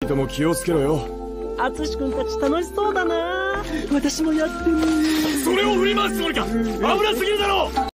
とも気をつけろよ。 淳君たち楽しそうだな。私もやってみ。 それを振り回すつもりか。危なすぎるだろう。